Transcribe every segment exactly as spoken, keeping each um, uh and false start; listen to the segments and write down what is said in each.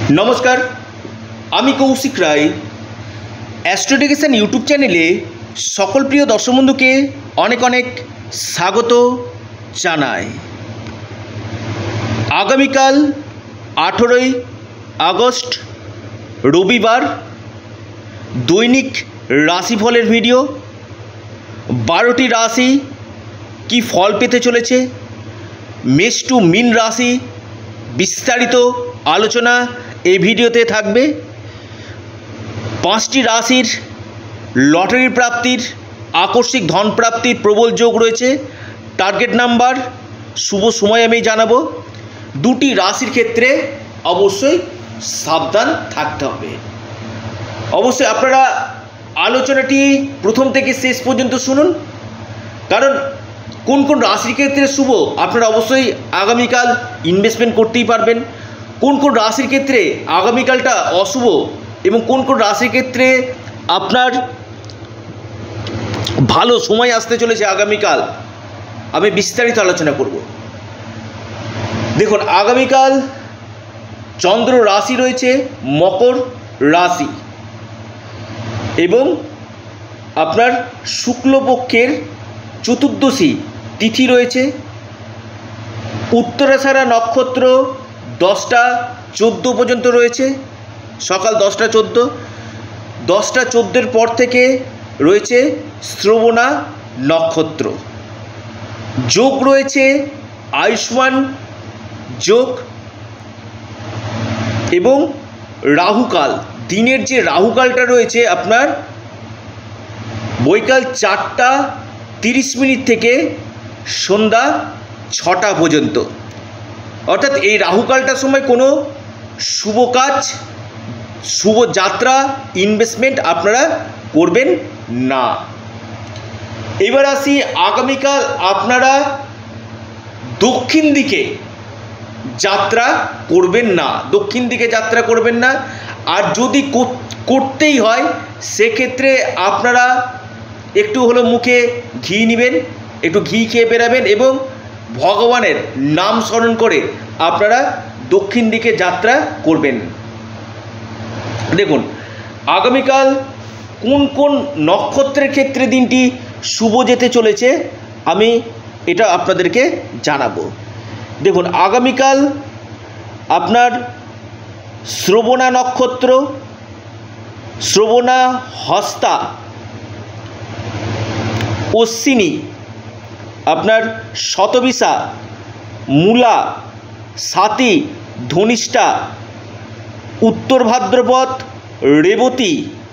नमस्कार आमी कौशिक राय एस्ट्रोडिकेशन यूट्यूब चैनेले सकल प्रिय दर्शक बंधुके अनेक अनेक स्वागत जानाई। आगामीकाल आठारोई आगस्ट रविवार दैनिक राशिफलेर भिडियो बारोटी राशि की फल पेते चलेछे मेष टू मीन राशि विस्तारित आलोचना এই ভিডিওতে থাকবে। পাঁচটি রাশির লটারি প্রাপ্তির আকস্মিক ধন প্রাপ্তির প্রবল যোগ রয়েছে। টার্গেট নাম্বার শুভ সময় আমি জানাবো। দুটি রাশির ক্ষেত্রে অবশ্যই সাবধান থাকতে হবে। অবশ্যই আপনারা আলোচনাটি প্রথম থেকে শেষ পর্যন্ত শুনুন, কারণ কোন কোন রাশির ক্ষেত্রে শুভ আপনারা অবশ্যই আগামীকাল ইনভেস্টমেন্ট করতেই পারবেন, কোন কোন রাশির ক্ষেত্রে আগামীকালটা অশুভ এবং কোন কোন রাশির ক্ষেত্রে আপনার ভালো সময় আসতে চলেছে আগামীকাল আমি বিস্তারিত আলোচনা করব। দেখুন, আগামীকাল চন্দ্র রাশি রয়েছে মকর রাশি এবং আপনার শুক্লপক্ষের চতুর্দশী তিথি রয়েছে। উত্তরাষাঢ়া নক্ষত্র দশটা চোদ্দো পর্যন্ত রয়েছে, সকাল দশটা চোদ্দো দশটা চোদ্দোর পর থেকে রয়েছে শ্রবণা নক্ষত্র। যোগ রয়েছে আয়ুষ্মান যোগ এবং রাহুকাল। দিনের যে রাহুকালটা রয়েছে আপনার বৈকাল চারটা তিরিশ মিনিট থেকে সন্ধ্যা ছটা পর্যন্ত, অর্থাৎ এই রাহুকালটার সময় কোনো শুভ কাজ শুভ যাত্রা ইনভেস্টমেন্ট আপনারা করবেন না। এবার আসি আগামীকাল আপনারা দক্ষিণ দিকে যাত্রা করবেন না, দক্ষিণ দিকে যাত্রা করবেন না। আর যদি করতেই হয় সেক্ষেত্রে আপনারা একটু হলো মুখে ঘি নেবেন, একটু ঘি খেয়ে বেরাবেন এবং ভগবানের নাম স্মরণ করে আপনারা দক্ষিণ দিকে যাত্রা করবেন। দেখুন, আগামীকাল কোন কোন নক্ষত্রের ক্ষেত্রে দিনটি শুভ যেতে চলেছে আমি এটা আপনাদেরকে জানাবো। দেখুন, আগামীকাল আপনার শ্রবণা নক্ষত্র, শ্রবণা, হস্তা, অশ্বিনী, আপনার শতবিশা, মূলা, স্বাতি, ধনিষ্ঠা, উত্তর ভাদ্রপদ, রেবতী,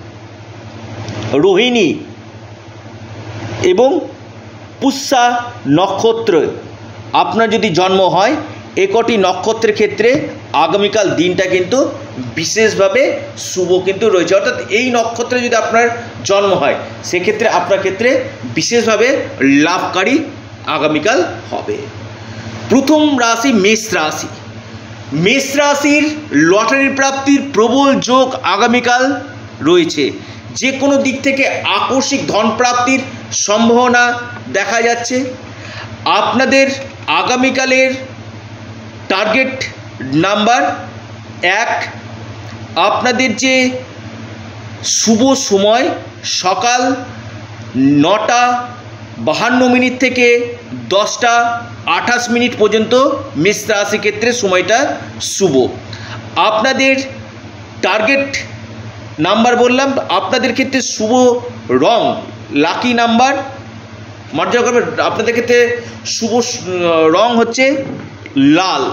রোহিণী এবং পুষ্যা নক্ষত্র আপনার যদি জন্ম হয়, একটি নক্ষত্রের ক্ষেত্রে আগামীকাল দিনটা কিন্তু বিশেষভাবে শুভ কিন্তু রয়েছে। অর্থাৎ এই নক্ষত্রে যদি আপনার জন্ম হয় সেক্ষেত্রে আপনার ক্ষেত্রে বিশেষভাবে লাভকারী আগামীকাল হবে। প্রথম রাশি মেষ রাশি। মেষ রাশির লটারি প্রাপ্তির প্রবল যোগ আগামীকাল রয়েছে। যে কোনো দিক থেকে আকস্মিক ধন প্রাপ্তির সম্ভাবনা দেখা যাচ্ছে। আপনাদের আগামীকালের টার্গেট নাম্বার এক। আপনাদের যে শুভ সময় সকাল নটা বাহান্ন মিনিট থেকে দশটা আঠাশ মিনিট পর্যন্ত মেষ রাশি ক্ষেত্রে সময়টা শুভ। আপনাদের টার্গেট নাম্বার বললাম, আপনাদের ক্ষেত্রে শুভ রং লাকি নাম্বার মর্যাদা করবে, আপনাদের ক্ষেত্রে শুভ রং হচ্ছে লাল।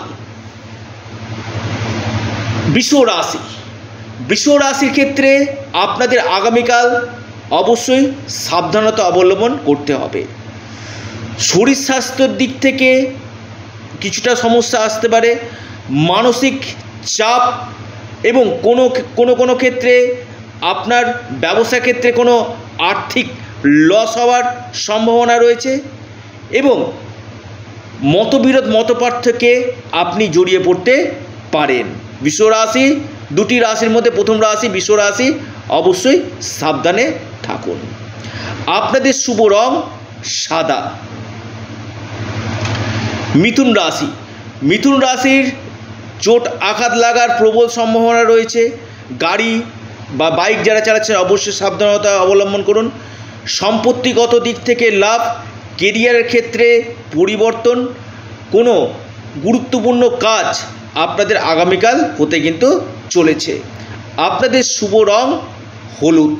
বৃষ রাশি। বৃষ রাশির ক্ষেত্রে আপনাদের আগামীকাল অবশ্যই সাবধানতা অবলম্বন করতে হবে। শরীর স্বাস্থ্যের দিক থেকে কিছুটা সমস্যা আসতে পারে, মানসিক চাপ এবং কোনো কোনো কোনো ক্ষেত্রে আপনার ব্যবসা ক্ষেত্রে কোনো আর্থিক লস হওয়ার সম্ভাবনা রয়েছে এবং মতবিরোধ মতপার্থক্যে আপনি জড়িয়ে পড়তে পারেন। বৃষ রাশি দুটি রাশির মধ্যে প্রথম রাশি বৃষ রাশি, অবশ্যই সাবধানে থাকুন। আপনাদের শুভ রং সাদা। মিথুন রাশি। মিথুন রাশির চোট আঘাত লাগার প্রবল সম্ভাবনা রয়েছে। গাড়ি বা বাইক যারা চালাচ্ছেন অবশ্যই সাবধানতা অবলম্বন করুন। সম্পত্তিগত দিক থেকে লাভ, কেরিয়ারের ক্ষেত্রে পরিবর্তন, কোনো গুরুত্বপূর্ণ কাজ আপনাদের আগামীকাল হতে কিন্তু চলেছে। আপনাদের শুভ রং হলুদ।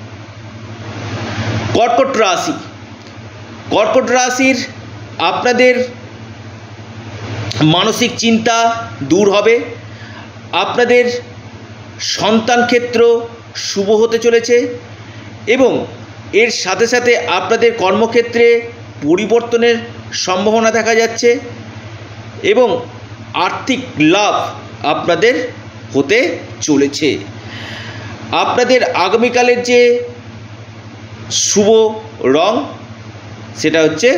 কর্কট রাশি, কর্কট রাশির আপনাদের মানসিক চিন্তা দূর হবে। আপনাদের সন্তান ক্ষেত্র শুভ হতে চলেছে এবং এর সাথে সাথে আপনাদের কর্মক্ষেত্রে পরিবর্তনের সম্ভাবনা দেখা যাচ্ছে এবং আর্থিক লাভ আপনাদের হতে চলেছে। আপনাদের আগামীকালের যে শুভ রং সেটা হচ্ছে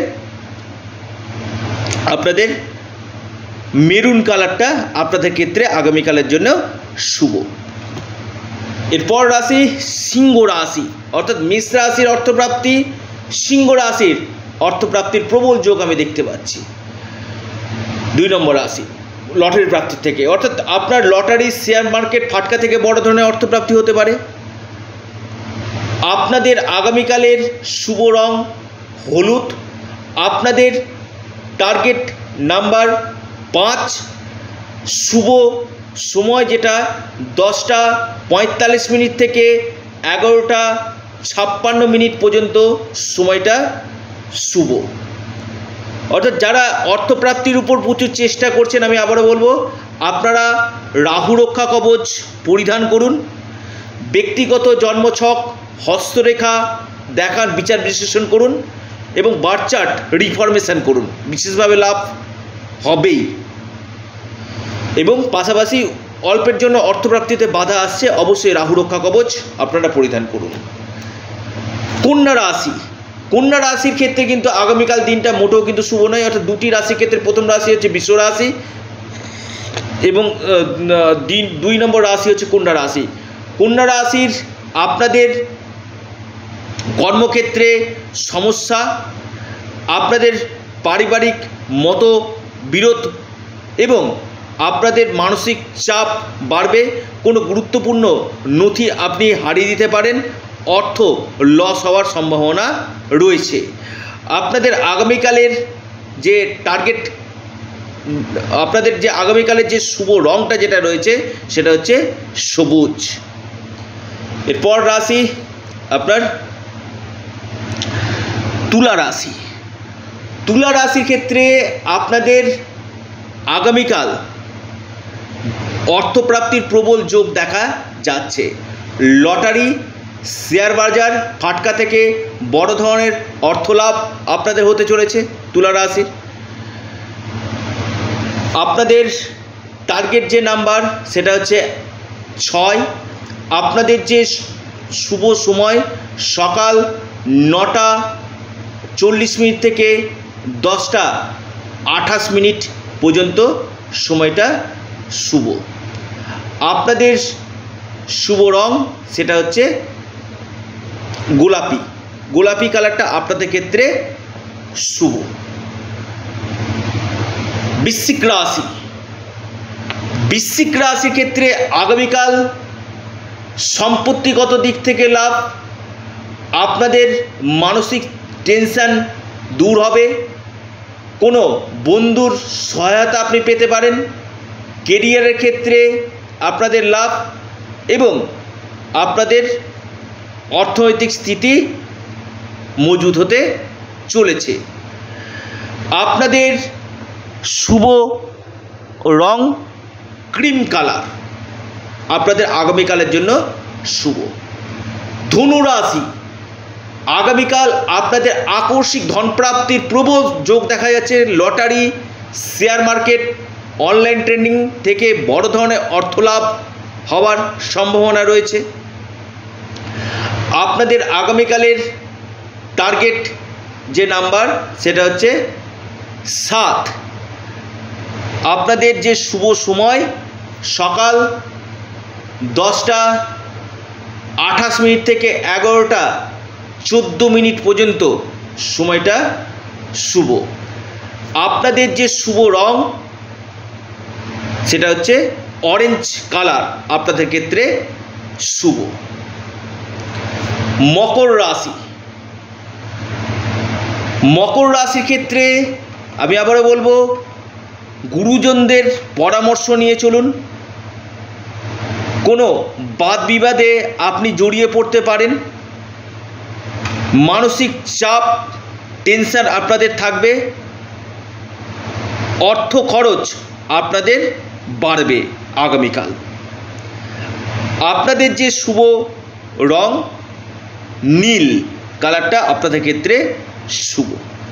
আপনাদের মেরুন কালারটা আপনাদের ক্ষেত্রে আগামীকালের জন্য শুভ। এরপর রাশি সিংহ রাশি, অর্থাৎ মেষ রাশির অর্থপ্রাপ্তি, সিংহ রাশির অর্থপ্রাপ্তির প্রবল যোগ আমি দেখতে পাচ্ছি। দুই নম্বর রাশি লটারি প্রাপ্তির থেকে, অর্থাৎ আপনার লটারি, শেয়ার মার্কেট, ফাটকা থেকে বড় ধরনের অর্থপ্রাপ্তি হতে পারে। আপনাদের আগামীকালের শুভ রং হলুদ। আপনাদের টার্গেট নাম্বার পাঁচ। শুভ সময় যেটা দশটা পঁয়তাল্লিশ মিনিট থেকে এগারোটা ছাপ্পান্ন মিনিট পর্যন্ত সময়টা শুভ। অর্থাৎ যারা অর্থপ্রাপ্তির উপর প্রচুর চেষ্টা করছেন, আমি আবারও বলবো আপনারা রাহু রক্ষা কবচ পরিধান করুন। ব্যক্তিগত জন্মছক, হস্তরেখা দেখান, বিচার বিশ্লেষণ করুন এবং বার্থ চার্ট রিফরমেশন করুন, বিশেষভাবে লাভ হবেই। এবং পাশাপাশি অল্পের জন্য অর্থপ্রাপ্তিতে বাধা আসছে, অবশ্যই রাহু রক্ষা কবচ আপনারা পরিধান করুন। কন্যা রাশি, কন্যা রাশির ক্ষেত্রে কিন্তু আগামীকাল দিনটা মোটেও কিন্তু শুভ নয়। অর্থাৎ দুটি রাশির ক্ষেত্রে প্রথম রাশি হচ্ছে বৃষ রাশি এবং দিন দুই নম্বর রাশি হচ্ছে কন্যা রাশি। কন্যা রাশির আপনাদের কর্মক্ষেত্রে সমস্যা, আপনাদের পারিবারিক মতবিরোধ এবং আপনাদের মানসিক চাপ বাড়বে। কোনো গুরুত্বপূর্ণ নথি আপনি হারিয়ে দিতে পারেন, অর্থ লস হওয়ার সম্ভাবনা রয়েছে। আপনাদের আগামীকালের যে টার্গেট, আপনাদের যে আগামীকালের যে শুভ রংটা যেটা রয়েছে সেটা হচ্ছে সবুজ। এরপর রাশি আপনার তুলা রাশি। তুলা রাশির ক্ষেত্রে আপনাদের আগামীকাল অর্থপ্রাপ্তির প্রবল যোগ দেখা যাচ্ছে। লটারি, শেয়ার বাজার, ফাটকা থেকে বড় ধরনের অর্থলাভ আপনাদের হতে চলেছে তুলা রাশির। আপনাদের টার্গেট যে নাম্বার সেটা হচ্ছে ছয়। আপনাদের যে শুভ সময় সকাল নটা চল্লিশ মিনিট থেকে দশটা আঠাশ মিনিট পর্যন্ত সময়টা শুভ। আপনাদের শুভ রং সেটা হচ্ছে গোলাপি, গোলাপি কালারটা আপনাদের ক্ষেত্রে শুভ। বৃশ্চিক রাশি, বৃশ্চিক রাশির ক্ষেত্রে আগামীকাল সম্পত্তিগত দিক থেকে লাভ, আপনাদের মানসিক টেনশন দূর হবে, কোনো বন্ধুর সহায়তা আপনি পেতে পারেন। কেরিয়ারের ক্ষেত্রে আপনাদের লাভ এবং আপনাদের অর্থনৈতিক স্থিতি মজবুত হতে চলেছে। আপনাদের শুভ রং ক্রিম কালার আপনাদের আগামীকালের জন্য শুভ। ধনু রাশি, আগামীকাল আপনাদের আকস্মিক ধনপ্রাপ্তির প্রবল যোগ দেখা যাচ্ছে। Lottery, share market, online trading থেকে বড় ধরনের অর্থলাভ হওয়ার সম্ভাবনা রয়েছে। আপনাদের আগামীকালের টার্গেট যে নাম্বার সেটা হচ্ছে সাত। আপনাদের যে শুভ সময় সকাল দশটা আঠাশ মিনিট থেকে এগারোটা চোদ্দো মিনিট পর্যন্ত সময়টা শুভ। আপনাদের যে শুভ রং সেটা হচ্ছে অরেঞ্জ কালার আপনাদের ক্ষেত্রে শুভ। মকর রাশি, মকর রাশির ক্ষেত্রে আমি আবারও বলবো, গুরুজনদের পরামর্শ নিয়ে চলুন। কোনো বাদ বিবাদে আপনি জড়িয়ে পড়তে পারেন, মানসিক চাপ টেনশন আপনাদের থাকবে, অর্থ খরচ আপনাদের বাড়বে আগামীকাল। আপনাদের যে শুভ রং নীল কালারটা আপনাদের ক্ষেত্রে শুভ।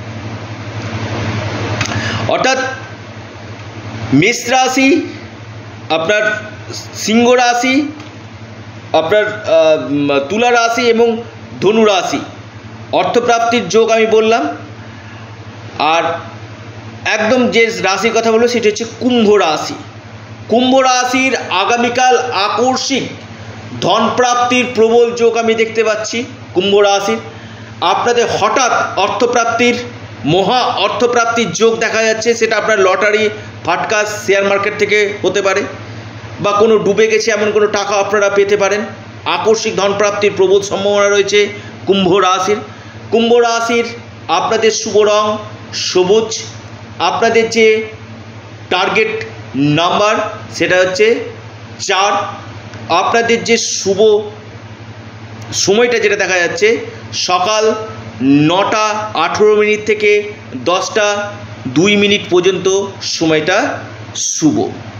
অর্থাৎ মেষ রাশি, আপনার সিংহ রাশি, আপনার তুলা রাশি এবং ধনু রাশি অর্থপ্রাপ্তির যোগ আমি বললাম। আর একদম যে রাশির কথা বলবো সেটি হচ্ছে কুম্ভ রাশি। কুম্ভ রাশির আগামীকাল আকস্মিক ধনপ্রাপ্তির প্রবল যোগ আমি দেখতে পাচ্ছি। কুম্ভ রাশির আপনাদের হঠাৎ অর্থপ্রাপ্তির মহা অর্থপ্রাপ্তির যোগ দেখা যাচ্ছে। সেটা আপনার লটারি, ফাটকা, শেয়ার মার্কেট থেকে হতে পারে, বা কোনো ডুবে গেছে এমন কোনো টাকা আপনারা পেতে পারেন। আকস্মিক ধনপ্রাপ্তির প্রবল সম্ভাবনা রয়েছে কুম্ভ রাশির। কুম্ভ রাশির আপনাদের শুভ রং সবুজ। আপনাদের যে টার্গেট নাম্বার সেটা হচ্ছে চার। আপনাদের যে শুভ সময়টা যেটা দেখা যাচ্ছে সকাল নটা আঠেরো মিনিট থেকে দশটা দুই মিনিট পর্যন্ত সময়টা শুভ।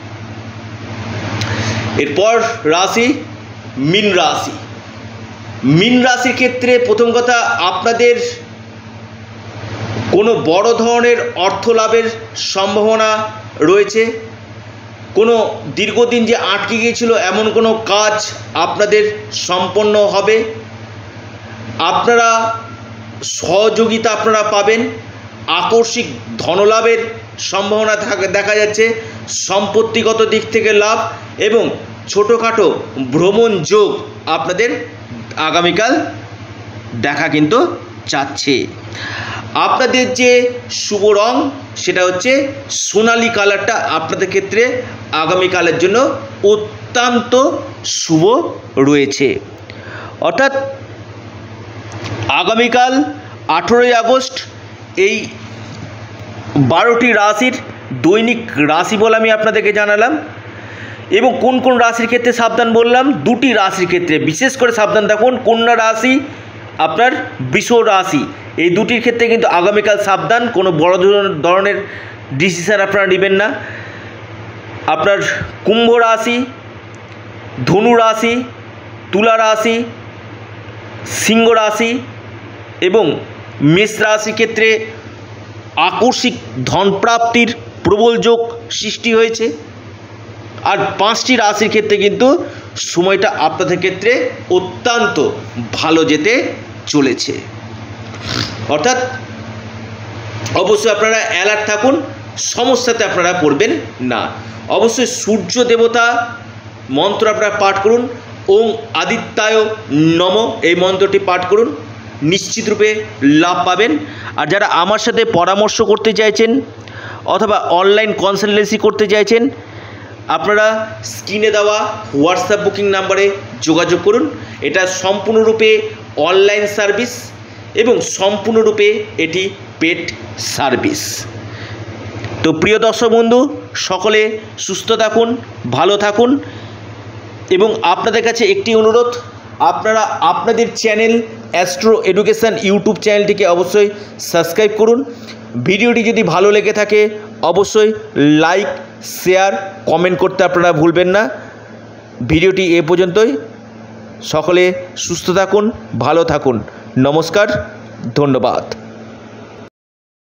এরপর রাশি মীন রাশি। মীন রাশির ক্ষেত্রে প্রথম কথা, আপনাদের কোনো বড় ধরনের অর্থ লাভের সম্ভাবনা রয়েছে। কোনো দীর্ঘদিন যে আটকে গিয়েছিল এমন কোনো কাজ আপনাদের সম্পন্ন হবে। আপনারা সহযোগিতা আপনারা পাবেন। আকস্মিক ধনলাভের সম্ভাবনা দেখা যাচ্ছে। সম্পত্তিগত দিক থেকে লাভ এবং ছোটোখাটো ভ্রমণ যোগ আপনাদের আগামীকাল দেখা কিন্তু যাচ্ছে। আপনাদের যে শুভ রং সেটা হচ্ছে সোনালি কালারটা আপনাদের ক্ষেত্রে আগামীকালের জন্য অত্যন্ত শুভ রয়েছে। অর্থাৎ আগামীকাল আঠেরোই আগস্ট এই বারোটি রাশির দৈনিক রাশিফল আমি আপনাদেরকে জানালাম। এবং কোন কোন রাশির ক্ষেত্রে সাবধান বললাম, দুটি রাশির ক্ষেত্রে বিশেষ করে সাবধান থাকুন। কন্যা রাশি, আপনার বৃষ রাশি, এই দুটির ক্ষেত্রে কিন্তু আগামীকাল সাবধান। কোনো বড় ধরনের ডিসিশন আপনারা নেবেন না। আপনার কুম্ভ রাশি, ধনু রাশি, তুলা রাশি, সিংহ রাশি এবং মেষ রাশির ক্ষেত্রে আকস্মিক ধনপ্রাপ্তির প্রবল যোগ সৃষ্টি হয়েছে। আর পাঁচটি রাশির ক্ষেত্রে কিন্তু সময়টা আপনাদের ক্ষেত্রে অত্যন্ত ভালো যেতে চলেছে। অর্থাৎ অবশ্যই আপনারা অ্যালার্ট থাকুন, সমস্যাতে আপনারা পড়বেন না। অবশ্যই সূর্য দেবতা মন্ত্র আপনারা পাঠ করুন। ওং আদিত্যায় নম এই মন্ত্রটি পাঠ করুন, নিশ্চিত রূপে লাভ পাবেন। আর যারা আমার সাথে পরামর্শ করতে চাইছেন অথবা অনলাইন কনসালটেন্সি করতে চাইছেন, আপনারা স্ক্রিনে দেওয়া হোয়াটসঅ্যাপ বুকিং নাম্বারে যোগাযোগ করুন। এটা সম্পূর্ণরূপে অনলাইন সার্ভিস এবং সম্পূর্ণরূপে এটি পেড সার্ভিস। তো প্রিয় দর্শক বন্ধু, সকলে সুস্থ থাকুন, ভালো থাকুন এবং আপনাদের কাছে একটি অনুরোধ, আপনারা আপনাদের চ্যানেল অ্যাস্ট্রো এডুকেশান ইউটিউব চ্যানেলটিকে অবশ্যই সাবস্ক্রাইব করুন। ভিডিওটি যদি ভালো লেগে থাকে অবশ্যই লাইক, শেয়ার, কমেন্ট করতে আপনারা ভুলবেন না। ভিডিওটি এ পর্যন্তই। সকলে সুস্থ থাকুন, ভালো থাকুন। নমস্কার, ধন্যবাদ।